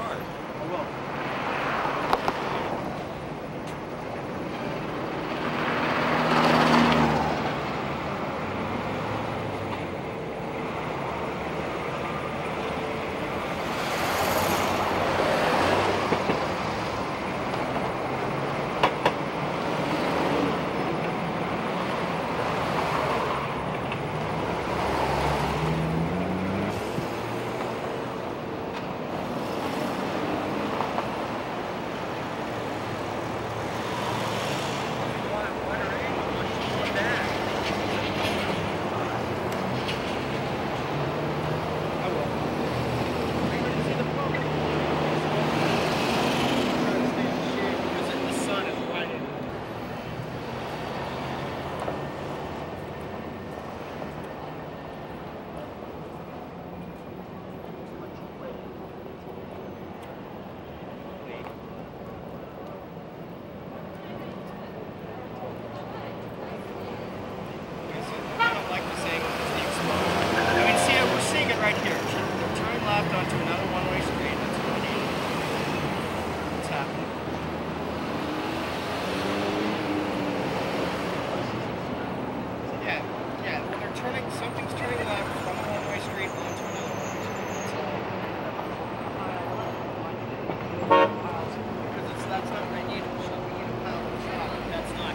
start. I will. Right here. They're turning left onto another one-way street. That's what we need. What's happening? Yeah. Well, they're turning. Something's turning left from a one-way street onto another one-way street. Because that's not what I need. So we need a power shot. That's not.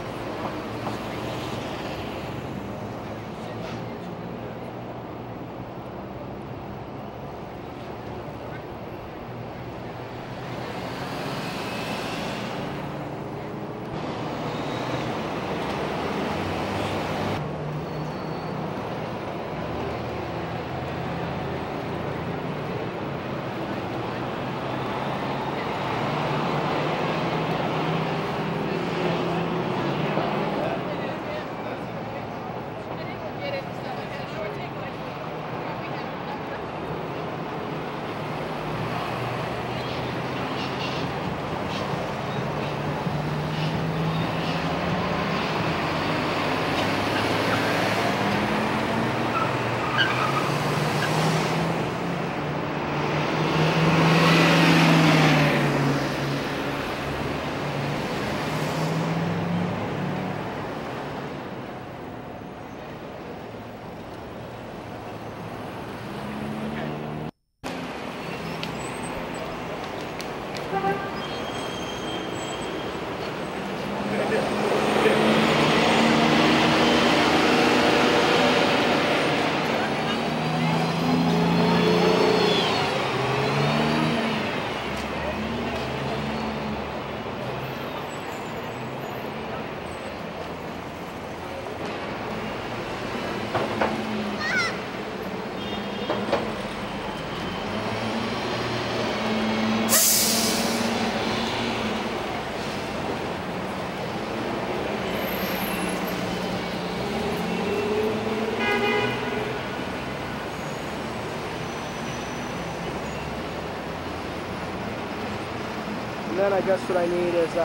And then I guess what I need is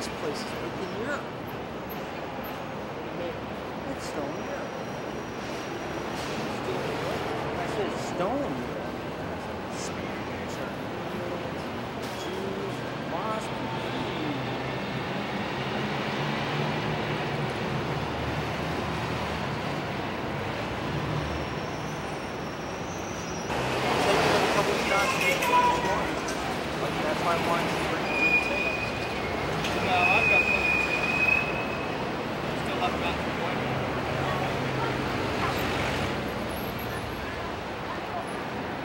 This place is waking me up. It's Stone Europe. I said Stone Europe. Spanish, Armenians, Jews, Muslims. Taking a couple shots of each one. Like, that's why I wanted to bring a good taste. No, I've got plenty of tape. Still haven't gotten to the point.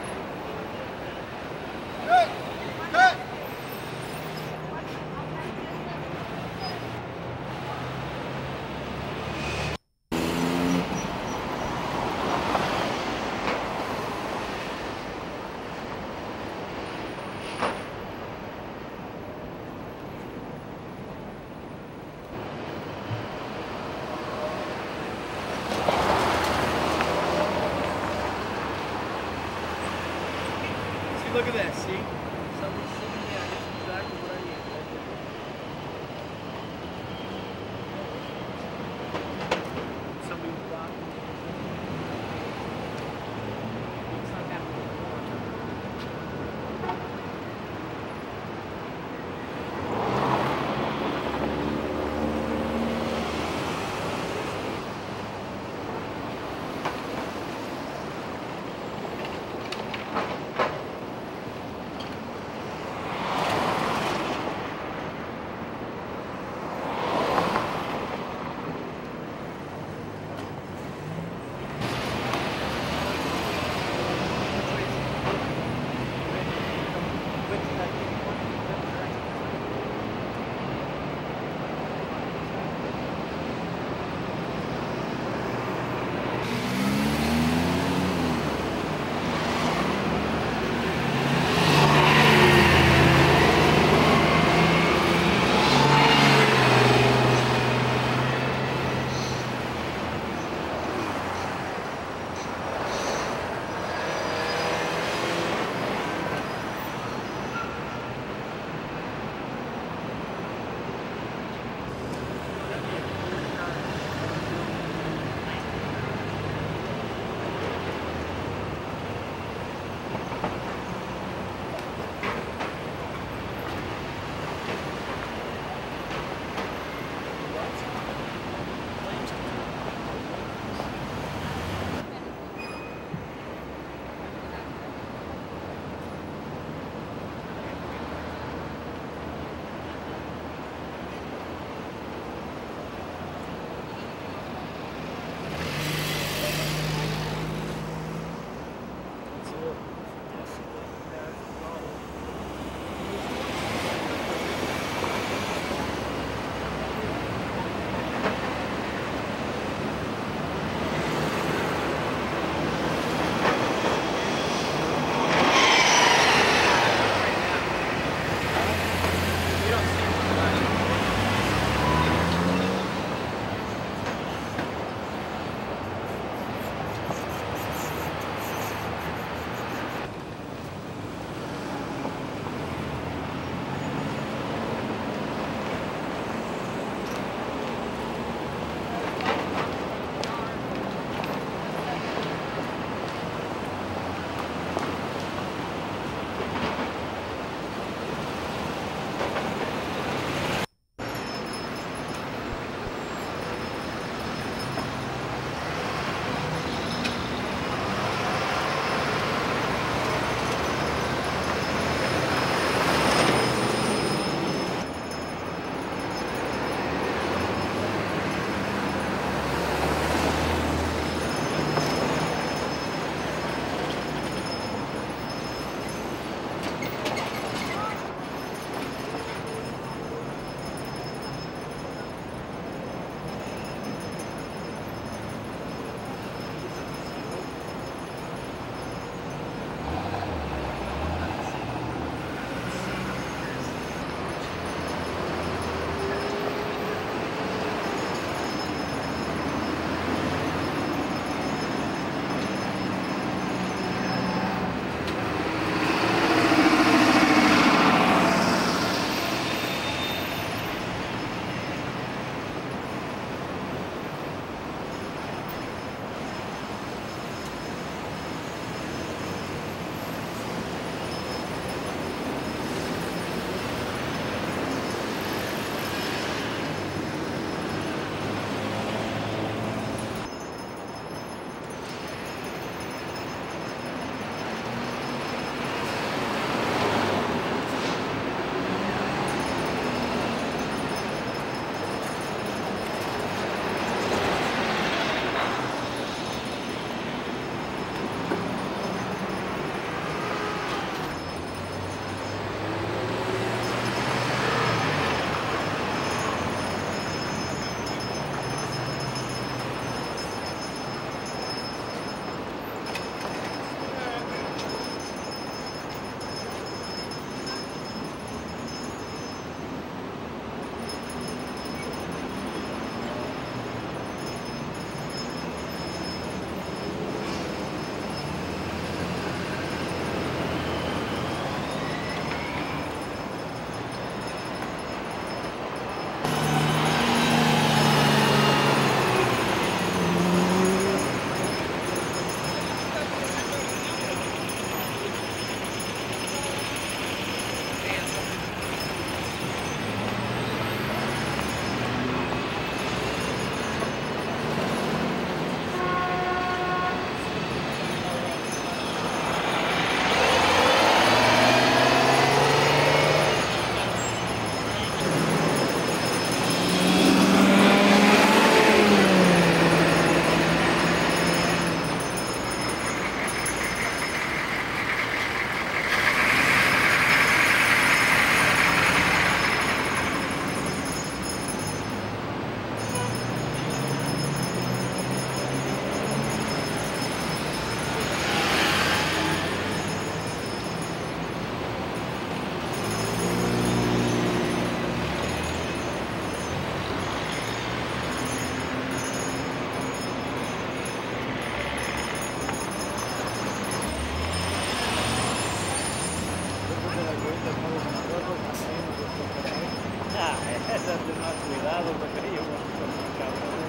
date más cuidado, porque yo con mi cabrón.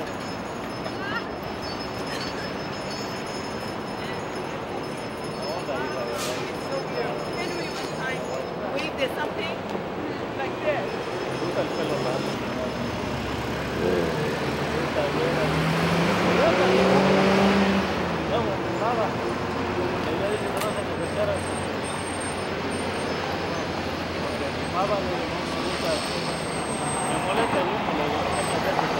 Onda, hija de la- So weird. Henry was trying to weave this something like this. Me gusta el pelo largo. Está bien. No, nada. Ella dice que no se necesitara. Porque mi mamá le dijo, no me gusta. Me molesta el humo, le digo, no me molesta.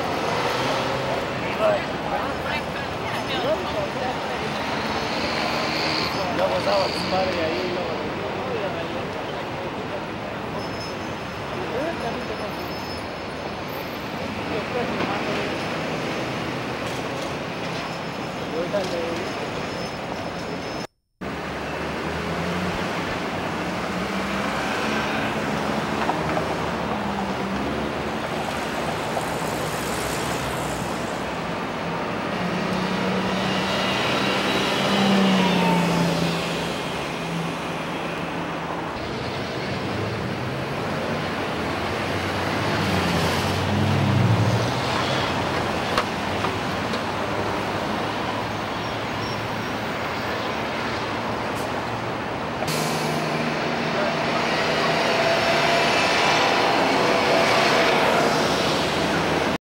Luego estaba su padre ahí, luego le digo, óigame, yo ahorita le